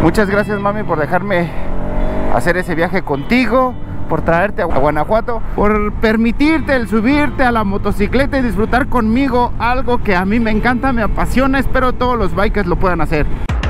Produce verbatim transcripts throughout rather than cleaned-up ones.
Muchas gracias, mami, por dejarme hacer ese viaje contigo, por traerte a Guanajuato, por permitirte el subirte a la motocicleta y disfrutar conmigo algo que a mí me encanta, me apasiona. Espero todos los bikers lo puedan hacer.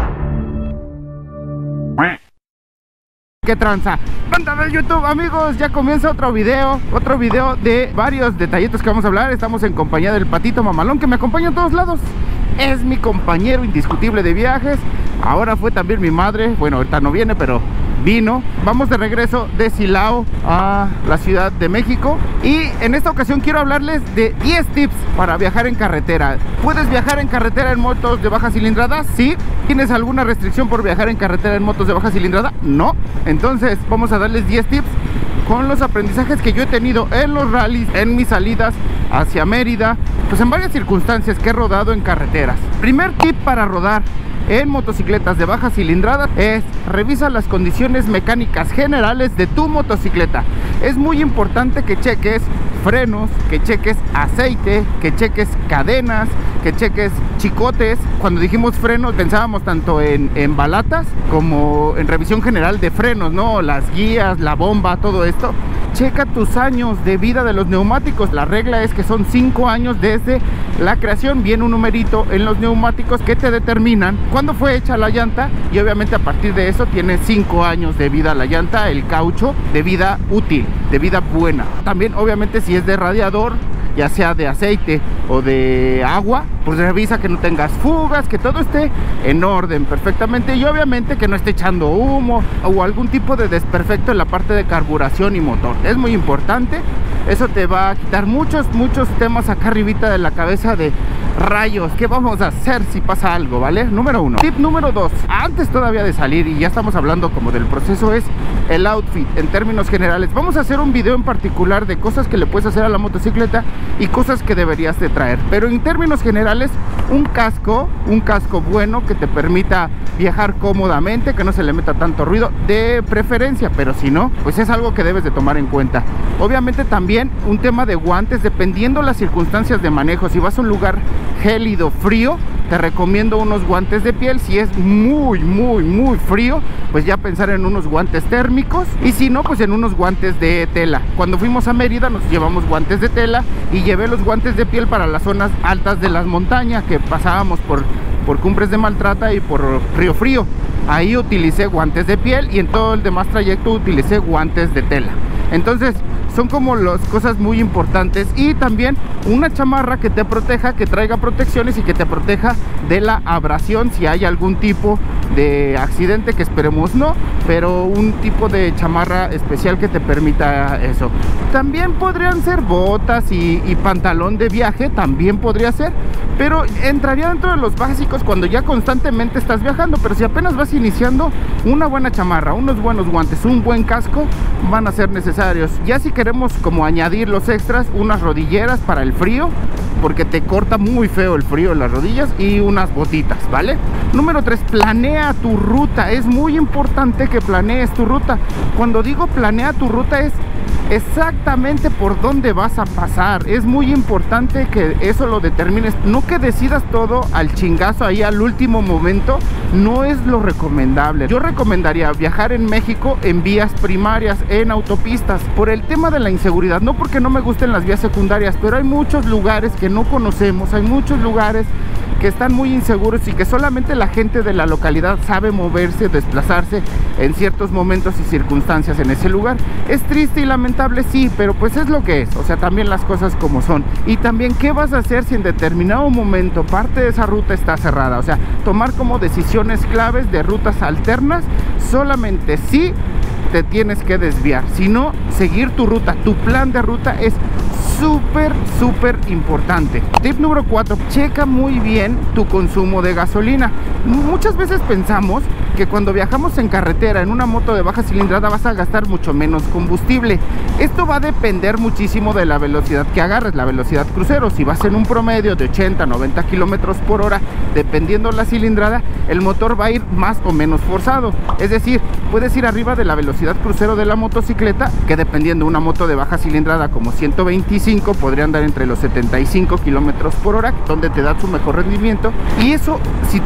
¿Qué tranza? Banda de YouTube, amigos, ya comienza otro video, otro video de varios detallitos que vamos a hablar. Estamos en compañía del Patito Mamalón, que me acompaña a todos lados. Es mi compañero indiscutible de viajes. Ahora fue también mi madre. Bueno, ahorita no viene, pero vino. Vamos de regreso de Silao a la Ciudad de México. Y en esta ocasión quiero hablarles de diez tips para viajar en carretera. ¿Puedes viajar en carretera en motos de baja cilindrada? Sí. ¿Tienes alguna restricción por viajar en carretera en motos de baja cilindrada? No. Entonces vamos a darles diez tips con los aprendizajes que yo he tenido en los rallies, en mis salidas hacia Mérida, pues en varias circunstancias que he rodado en carreteras. Primer tip para rodar en motocicletas de baja cilindrada es: revisa las condiciones mecánicas generales de tu motocicleta. Es muy importante que cheques frenos, que cheques aceite, que cheques cadenas, que cheques chicotes. Cuando dijimos frenos pensábamos tanto en, en balatas como en revisión general de frenos, ¿no? Las guías, la bomba, todo esto. Checa tus años de vida de los neumáticos. La regla es que son cinco años desde la creación. Viene un numerito en los neumáticos que te determinan cuándo fue hecha la llanta, y obviamente a partir de eso tiene cinco años de vida la llanta, el caucho, de vida útil, de vida buena. También obviamente si es de radiador, ya sea de aceite o de agua, pues revisa que no tengas fugas, que todo esté en orden perfectamente, y obviamente que no esté echando humo o algún tipo de desperfecto en la parte de carburación y motor. Es muy importante. Eso te va a quitar muchos, muchos temas acá arribita de la cabeza de rayos, ¿qué vamos a hacer si pasa algo? ¿Vale? Número uno. Tip número dos, antes todavía de salir, y ya estamos hablando como del proceso, es el outfit en términos generales. Vamos a hacer un video en particular de cosas que le puedes hacer a la motocicleta y cosas que deberías de traer. Pero en términos generales, un casco, un casco bueno que te permita viajar cómodamente, que no se le meta tanto ruido, de preferencia, pero si no, pues es algo que debes de tomar en cuenta. Obviamente también un tema de guantes, dependiendo las circunstancias de manejo. Si vas a un lugar gélido, frío, te recomiendo unos guantes de piel. Si es muy, muy, muy frío, pues ya pensar en unos guantes térmicos, y si no, pues en unos guantes de tela. Cuando fuimos a Mérida nos llevamos guantes de tela y llevé los guantes de piel para las zonas altas de las montañas, que pasábamos por, por Cumbres de Maltrata y por Río Frío. Ahí utilicé guantes de piel, y en todo el demás trayecto utilicé guantes de tela. Entonces son como las cosas muy importantes. Y también una chamarra que te proteja, que traiga protecciones y que te proteja de la abrasión si hay algún tipo de accidente, que esperemos no, pero un tipo de chamarra especial que te permita eso. También podrían ser botas y, y pantalón de viaje, también podría ser, pero entraría dentro de los básicos cuando ya constantemente estás viajando. Pero si apenas vas iniciando, una buena chamarra, unos buenos guantes, un buen casco van a ser necesarios. Ya si queremos como añadir los extras, unas rodilleras para el frío, porque te corta muy feo el frío en las rodillas, y unas botitas, ¿vale? Número tres, planea tu ruta. Es muy importante que planees tu ruta. Cuando digo planea tu ruta, es exactamente por dónde vas a pasar. Es muy importante que eso lo determines, no que decidas todo al chingazo ahí al último momento. No es lo recomendable. Yo recomendaría viajar en México en vías primarias, en autopistas, por el tema de la inseguridad. No porque no me gusten las vías secundarias, pero hay muchos lugares que no conocemos, hay muchos lugares que están muy inseguros y que solamente la gente de la localidad sabe moverse, desplazarse en ciertos momentos y circunstancias en ese lugar. Es triste y lamentable, sí, pero pues es lo que es. O sea, también las cosas como son. Y también, ¿qué vas a hacer si en determinado momento parte de esa ruta está cerrada? O sea, tomar como decisiones claves de rutas alternas. Solamente si te tienes que desviar, si no, seguir tu ruta, tu plan de ruta es súper, súper importante. Tip número cuatro, checa muy bien tu consumo de gasolina. Muchas veces pensamos que cuando viajamos en carretera en una moto de baja cilindrada vas a gastar mucho menos combustible. Esto va a depender muchísimo de la velocidad que agarres, la velocidad crucero. Si vas en un promedio de ochenta, noventa kilómetros por hora, dependiendo la cilindrada, el motor va a ir más o menos forzado. Es decir, puedes ir arriba de la velocidad crucero de la motocicleta, que dependiendo una moto de baja cilindrada como ciento veinticinco podría andar entre los setenta y cinco kilómetros por hora, donde te da su mejor rendimiento. Y eso, si tú vas arriba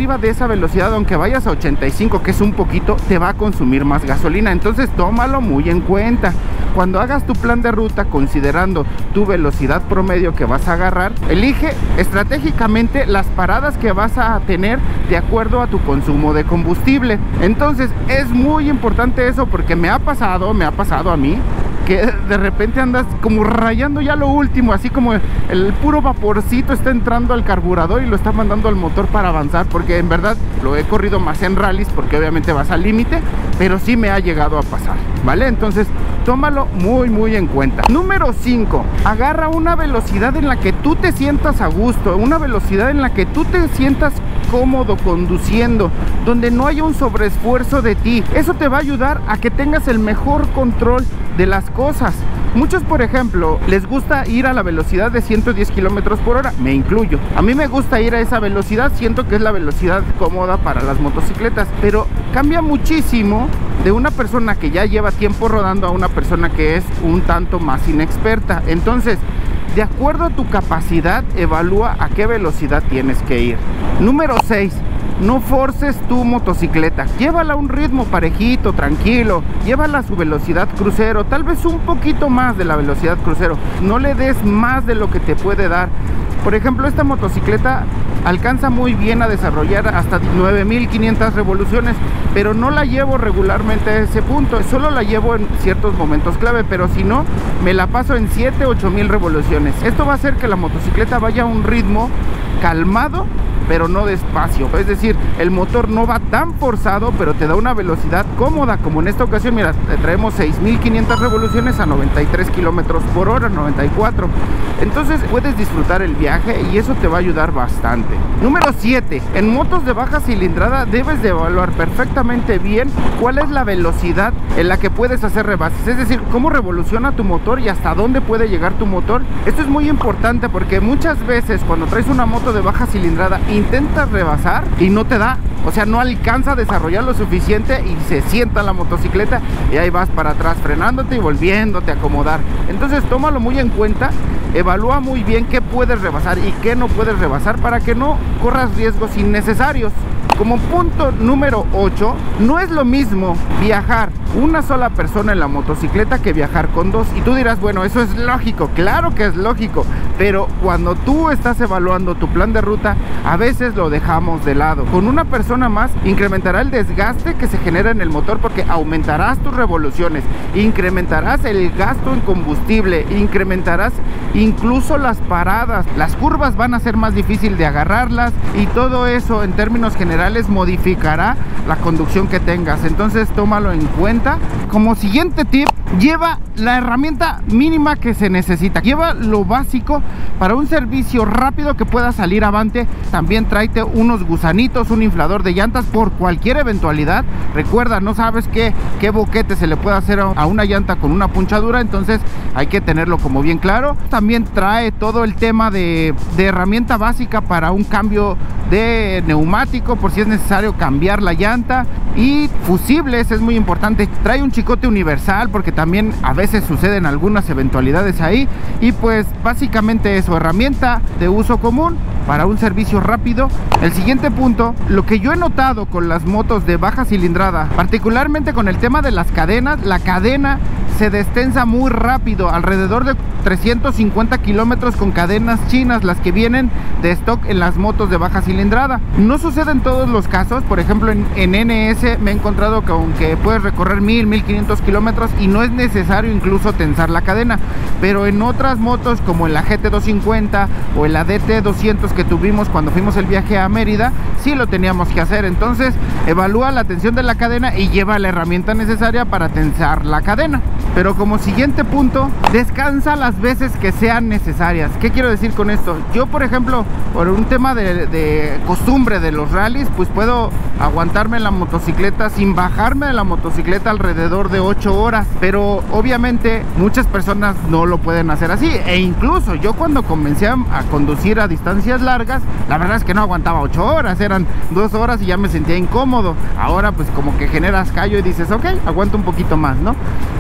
arriba de esa velocidad, aunque vayas a ochenta y cinco, que es un poquito, te va a consumir más gasolina. Entonces tómalo muy en cuenta. Cuando hagas tu plan de ruta, considerando tu velocidad promedio que vas a agarrar, elige estratégicamente las paradas que vas a tener de acuerdo a tu consumo de combustible. Entonces es muy importante eso, porque me ha pasado, me ha pasado a mí, que de repente andas como rayando ya lo último, así como el puro vaporcito está entrando al carburador y lo está mandando al motor para avanzar, porque en verdad lo he corrido más en rallies, porque obviamente vas al límite, pero sí me ha llegado a pasar, ¿vale? Entonces tómalo muy muy en cuenta. Número cinco, agarra una velocidad en la que tú te sientas a gusto, una velocidad en la que tú te sientas cómodo conduciendo, donde no haya un sobreesfuerzo de ti. Eso te va a ayudar a que tengas el mejor control de las cosas. Muchos, por ejemplo, les gusta ir a la velocidad de ciento diez kilómetros por hora, me incluyo. A mí me gusta ir a esa velocidad, siento que es la velocidad cómoda para las motocicletas, pero cambia muchísimo de una persona que ya lleva tiempo rodando a una persona que es un tanto más inexperta. Entonces, de acuerdo a tu capacidad, evalúa a qué velocidad tienes que ir. Número seis. No forces tu motocicleta, llévala a un ritmo parejito, tranquilo, llévala a su velocidad crucero, tal vez un poquito más de la velocidad crucero, no le des más de lo que te puede dar. Por ejemplo, esta motocicleta alcanza muy bien a desarrollar hasta nueve mil quinientas revoluciones, pero no la llevo regularmente a ese punto, solo la llevo en ciertos momentos clave, pero si no, me la paso en siete, ocho mil revoluciones. Esto va a hacer que la motocicleta vaya a un ritmo calmado, pero no despacio, es decir, el motor no va tan forzado, pero te da una velocidad cómoda, como en esta ocasión. Mira, traemos seis mil quinientas revoluciones a noventa y tres kilómetros por hora, noventa y cuatro. Entonces puedes disfrutar el viaje y eso te va a ayudar bastante. Número siete. En motos de baja cilindrada debes de evaluar perfectamente bien cuál es la velocidad en la que puedes hacer rebases, es decir, cómo revoluciona tu motor y hasta dónde puede llegar tu motor. Esto es muy importante, porque muchas veces cuando traes una moto de baja cilindrada intentas rebasar y no te da, o sea, no alcanza a desarrollar lo suficiente y se sienta la motocicleta y ahí vas para atrás frenándote y volviéndote a acomodar. Entonces tómalo muy en cuenta, evalúa muy bien qué puedes rebasar y qué no puedes rebasar para que no corras riesgos innecesarios. Como punto número ocho, no es lo mismo viajar una sola persona en la motocicleta que viajar con dos. Y tú dirás, bueno, eso es lógico, claro que es lógico, pero cuando tú estás evaluando tu plan de ruta, a veces lo dejamos de lado. Con una persona más incrementará el desgaste que se genera en el motor, porque aumentarás tus revoluciones, incrementarás el gasto en combustible, incrementarás incluso las paradas, las curvas van a ser más difícil de agarrarlas y todo eso en términos generales modificará la conducción que tengas. Entonces tómalo en cuenta. Como siguiente tip, lleva la herramienta mínima que se necesita, lleva lo básico para un servicio rápido que pueda salir avante. También tráete unos gusanitos, un inflador de llantas por cualquier eventualidad. Recuerda, no sabes qué, qué boquete se le puede hacer a una llanta con una punchadura, entonces hay que tenerlo como bien claro. También trae todo el tema de, de herramienta básica para un cambio de neumático, por si es necesario cambiar la llanta, y fusibles, es muy importante. Trae un chicote universal porque también a veces suceden algunas eventualidades ahí. Y pues básicamente eso, herramienta de uso común para un servicio rápido. El siguiente punto, lo que yo he notado con las motos de baja cilindrada, particularmente con el tema de las cadenas, la cadena se destensa muy rápido, alrededor de trescientos cincuenta kilómetros con cadenas chinas, las que vienen de stock en las motos de baja cilindrada. No sucede en todos los casos. Por ejemplo, en, en N S me he encontrado que aunque puedes recorrer mil, mil quinientos kilómetros y no es necesario incluso tensar la cadena, pero en otras motos como en la G T doscientos cincuenta o en la D T doscientos que tuvimos cuando fuimos el viaje a Mérida, sí lo teníamos que hacer. Entonces evalúa la tensión de la cadena y lleva la herramienta necesaria para tensar la cadena. Pero como siguiente punto, descansa las veces que sean necesarias. ¿Qué quiero decir con esto? Yo, por ejemplo, por un tema de, de costumbre de los rallies, pues puedo aguantarme en la motocicleta sin bajarme de la motocicleta alrededor de ocho horas, pero obviamente muchas personas no lo pueden hacer así. E incluso yo, cuando comencé a, a conducir a distancias largas, la verdad es que no aguantaba ocho horas, eran dos horas y ya me sentía incómodo. Ahora pues como que generas callo y dices, ok, aguanto un poquito más, ¿no? O estiras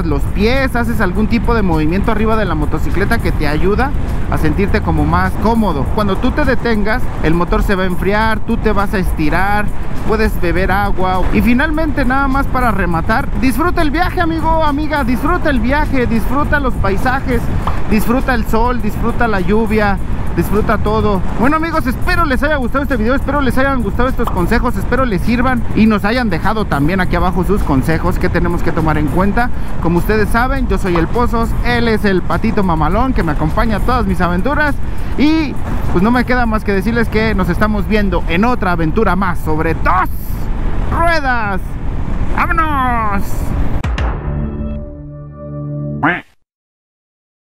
levantas los pies, haces algún tipo de movimiento arriba de la motocicleta que te ayuda a sentirte como más cómodo. Cuando tú te detengas, el motor se va a enfriar, tú te vas a estirar, puedes beber agua. Y finalmente, nada más para rematar, disfruta el viaje, amigo, amiga, disfruta el viaje, disfruta los paisajes, disfruta el sol, disfruta la lluvia, disfruta todo. Bueno, amigos, espero les haya gustado este video, espero les hayan gustado estos consejos, espero les sirvan y nos hayan dejado también aquí abajo sus consejos que tenemos que tomar en cuenta. Como ustedes saben, yo soy el Pozos, él es el Patito Mamalón que me acompaña a todas mis aventuras y pues no me queda más que decirles que nos estamos viendo en otra aventura más sobre dos ruedas. ¡Vámonos!